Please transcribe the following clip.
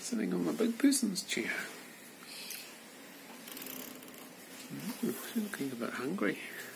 Sitting on my big person's chair. She's looking a bit hungry.